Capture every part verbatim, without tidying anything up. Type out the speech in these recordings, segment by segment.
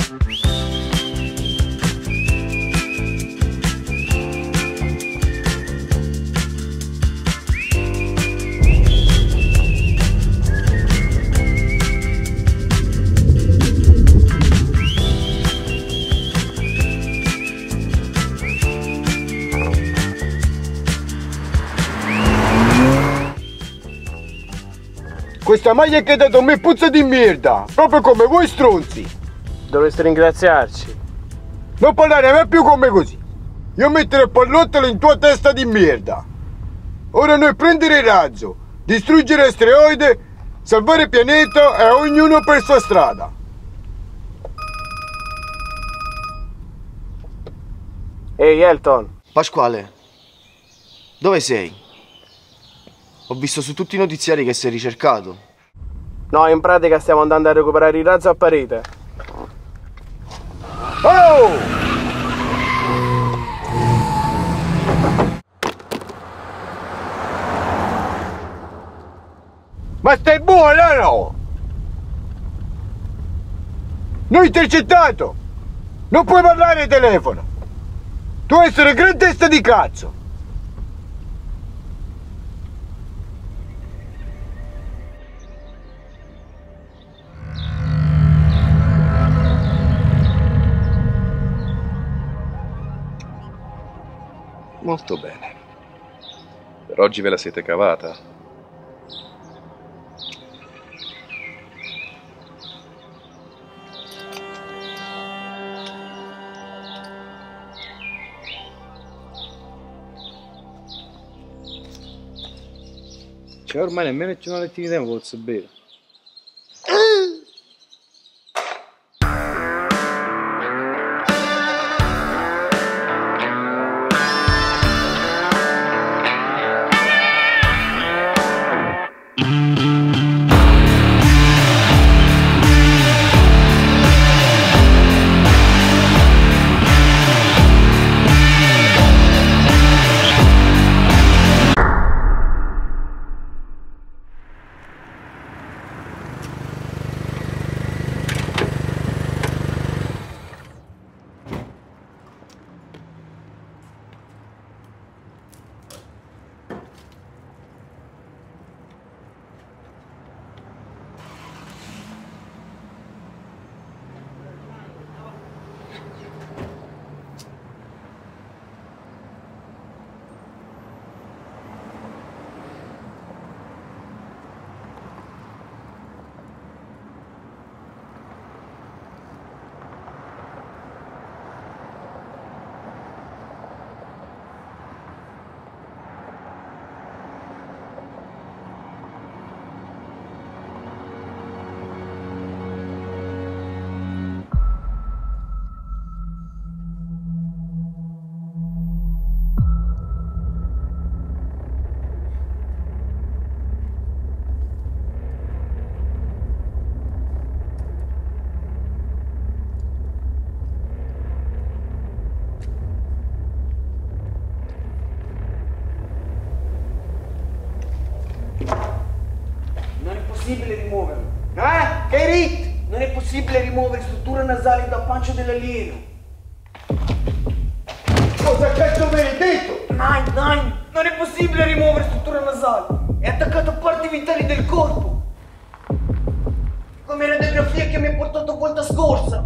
Questa maglia che hai dato a me puzza di merda, proprio come voi stronzi. Dovreste ringraziarci. Non parlare a me più come così. Io mettere il pallottolo in tua testa di merda. Ora noi prendere il razzo, distruggere asteroide, salvare il pianeta e ognuno per sua strada. Ehi Elton. Pasquale, dove sei? Ho visto su tutti i notiziari che sei ricercato. No, in pratica stiamo andando a recuperare il razzo a parete. Oh! Ma stai buono, no? Non intercettato! Non puoi parlare al telefono! Tu essere gran testa di cazzo! Molto bene. Per oggi ve la siete cavata. Cioè ormai nemmeno c'è una lettina di tempo posso bere. possibile rimuoverlo. Eh? Che rit? Non è possibile rimuovere strutture nasali dal pancia dell'alieno. Cosa cazzo mi hai detto? Nein, nein, non è possibile rimuovere strutture nasali. È attaccato a parti vitali del corpo. Come la radiografia che mi ha portato volta scorsa.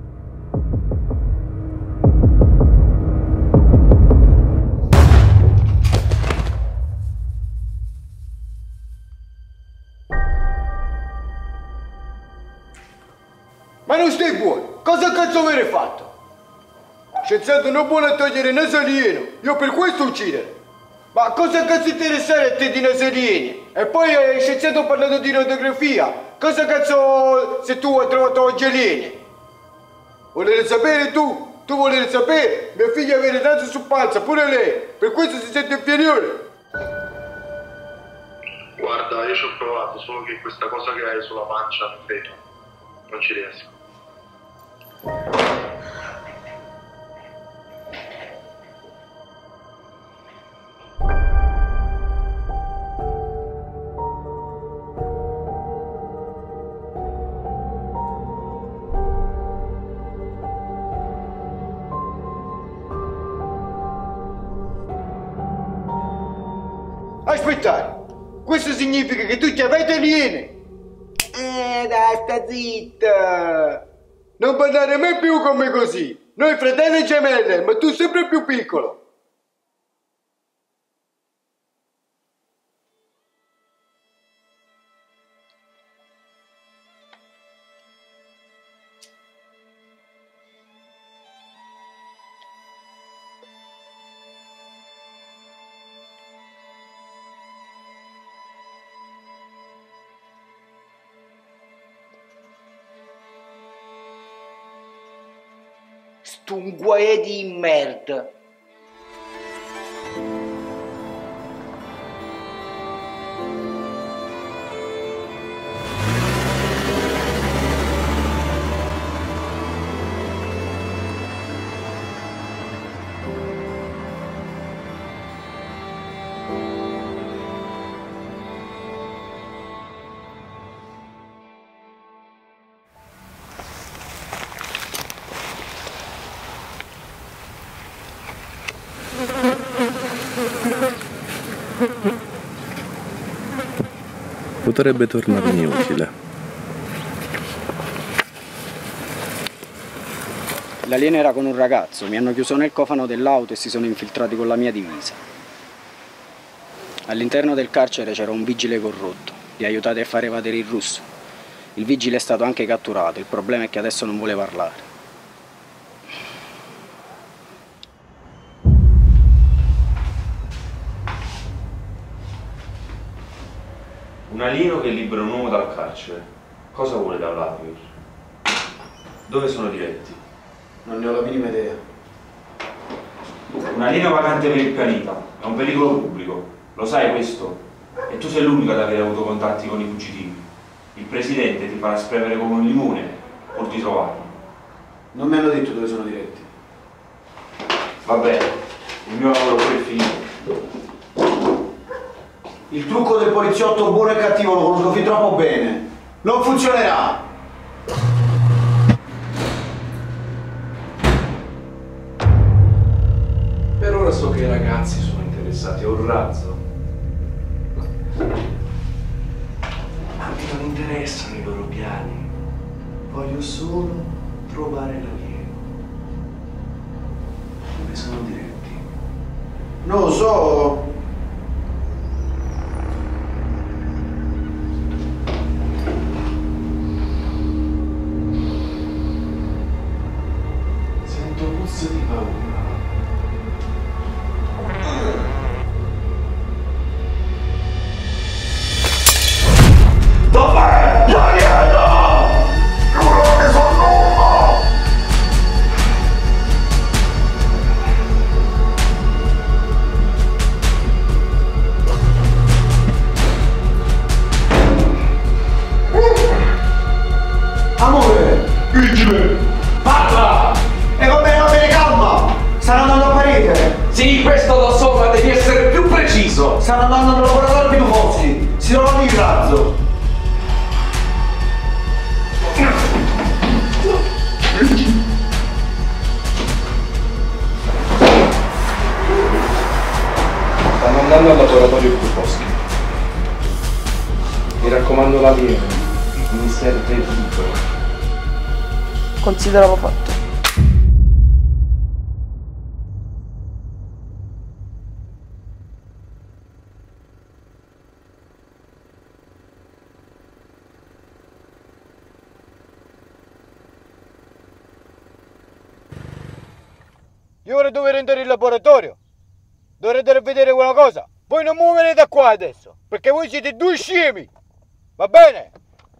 Ma non stai buono? Cosa cazzo avete fatto? Scienziato non vuole togliere il naso alieno, io per questo uccidere. Ma cosa cazzo interessare a te di naso alieni? E poi eh, scienziato ha parlato di radiografia, cosa cazzo se tu hai trovato oggi alieni? Volete sapere tu? Tu volete sapere? Mia figlia avere naso su panza, pure lei, per questo si sente inferiore. Guarda, io ci ho provato, solo che questa cosa che hai sulla pancia non vedo, non ci riesco. Aspettate, questo significa che tutti avete alieni. Eh, dai, sta zitta. Non parlare mai più come così. Noi fratelli gemelli, ma tu sempre più piccolo. Sto guaie di merda. Potrebbe tornarmi utile. L'alieno era con un ragazzo, mi hanno chiuso nel cofano dell'auto e si sono infiltrati con la mia divisa. All'interno del carcere c'era un vigile corrotto, li aiutate a far evadere il russo. Il vigile è stato anche catturato, il problema è che adesso non vuole parlare. Un alieno che libera un uomo dal carcere. Cosa vuole da Vladimir? Dove sono diretti? Non ne ho la minima idea. Un alieno vacante per il pianeta. È un pericolo pubblico. Lo sai questo? E tu sei l'unico ad aver avuto contatti con i fuggitivi. Il presidente ti farà spremere come un limone pur di trovarli. Non mi hanno detto dove sono diretti. Va bene, il mio lavoro poi è finito. Il trucco del poliziotto buono e cattivo lo conosco fin troppo bene. Non funzionerà! Per ora so che i ragazzi sono interessati a un razzo. Ma mi non interessano i loro piani. Voglio solo trovare l'alieno. Dove sono diretti? Non lo so. Sento puzza di paura. Dov'è l'alieno? Non ne so nulla! Amore! Vigile! Parla! E va bene, va bene, calma! Stanno andando a parete! Sì, questo lo so, ma devi essere più preciso! Stanno andando nel laboratorio più Fossi! Si trovano il razzo! Stanno andando al laboratorio Krupowski. Mi raccomando l'alieno. Mi serve libero. Consideravo fatto. Io ora dovrei andare in laboratorio. Dovrete vedere una cosa. Voi non muovete da qua adesso, perché voi siete due scemi. Va bene?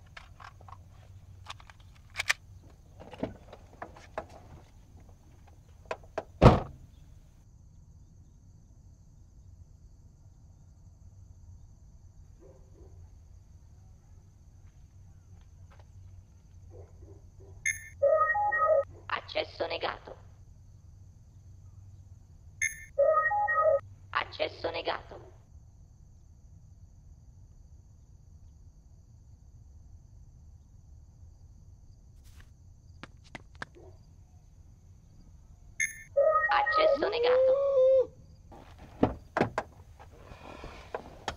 Accesso negato. Accesso negato. Accesso negato.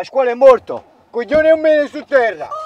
Pasquale è morto. Coglione è un mene su terra.